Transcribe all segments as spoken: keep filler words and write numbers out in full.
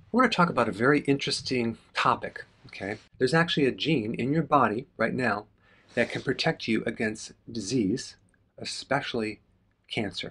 I want to talk about a very interesting topic, okay? There's actually a gene in your body right now that can protect you against disease, especially cancer.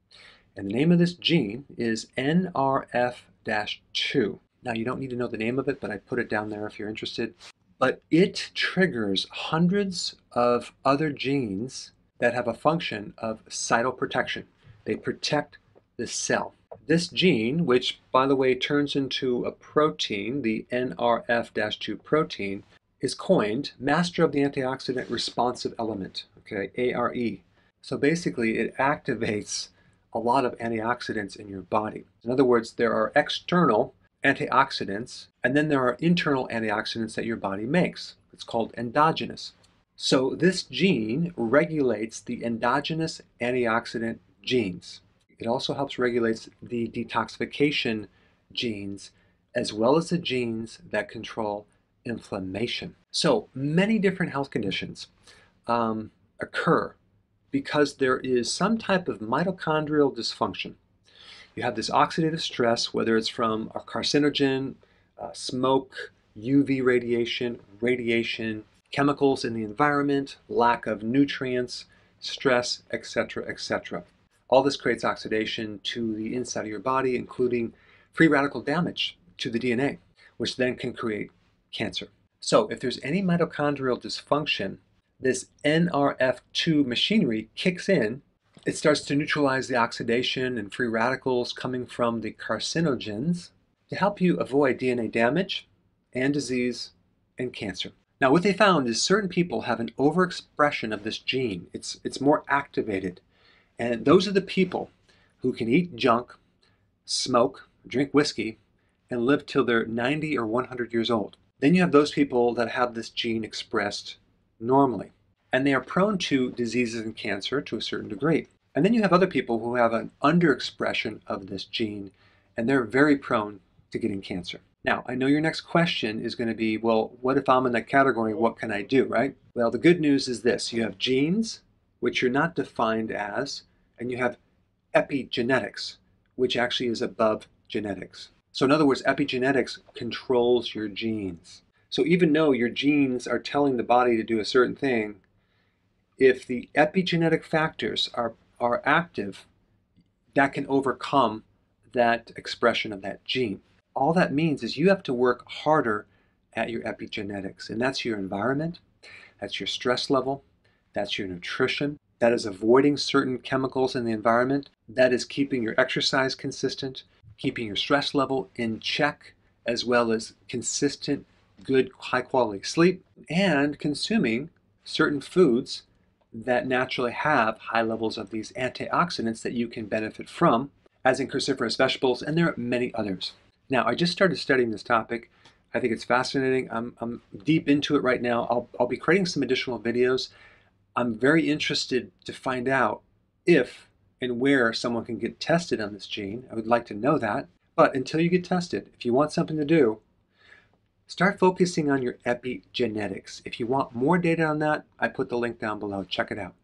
And the name of this gene is N R F two. Now, you don't need to know the name of it, but I put it down there if you're interested. But it triggers hundreds of other genes that have a function of cytoprotection. They protect the cell. This gene, which by the way turns into a protein, the N R F two protein, is coined Master of the Antioxidant Responsive Element, okay, A R E. So basically it activates a lot of antioxidants in your body. In other words, there are external antioxidants and then there are internal antioxidants that your body makes. It's called endogenous. So this gene regulates the endogenous antioxidant genes. It also helps regulate the detoxification genes as well as the genes that control inflammation. So many different health conditions um, occur because there is some type of mitochondrial dysfunction. You have this oxidative stress, whether it's from a carcinogen, uh, smoke, U V radiation, radiation, chemicals in the environment, lack of nutrients, stress, et cetera, et cetera. All this creates oxidation to the inside of your body, including free radical damage to the D N A, which then can create cancer. So if there's any mitochondrial dysfunction, this N R F two machinery kicks in. It starts to neutralize the oxidation and free radicals coming from the carcinogens to help you avoid D N A damage and disease and cancer. Now what they found is certain people have an overexpression of this gene. It's, it's more activated. And those are the people who can eat junk, smoke, drink whiskey, and live till they're ninety or one hundred years old. Then you have those people that have this gene expressed normally, and they are prone to diseases and cancer to a certain degree. And then you have other people who have an underexpression of this gene, and they're very prone to getting cancer. Now, I know your next question is going to be, well, what if I'm in that category? What can I do, right? Well, the good news is this. You have genes, which you're not defined as, and you have epigenetics, which actually is above genetics. So in other words, epigenetics controls your genes. So even though your genes are telling the body to do a certain thing, if the epigenetic factors are, are active, that can overcome that expression of that gene. All that means is you have to work harder at your epigenetics, and that's your environment, that's your stress level, that's your nutrition, that is avoiding certain chemicals in the environment, that is keeping your exercise consistent, keeping your stress level in check, as well as consistent, good, high-quality sleep, and consuming certain foods that naturally have high levels of these antioxidants that you can benefit from, as in cruciferous vegetables, and there are many others. Now, I just started studying this topic. I think it's fascinating. I'm, I'm deep into it right now. I'll, I'll be creating some additional videos. I'm very interested to find out if and where someone can get tested on this gene. I would like to know that. But until you get tested, if you want something to do, start focusing on your epigenetics. If you want more data on that, I put the link down below. Check it out.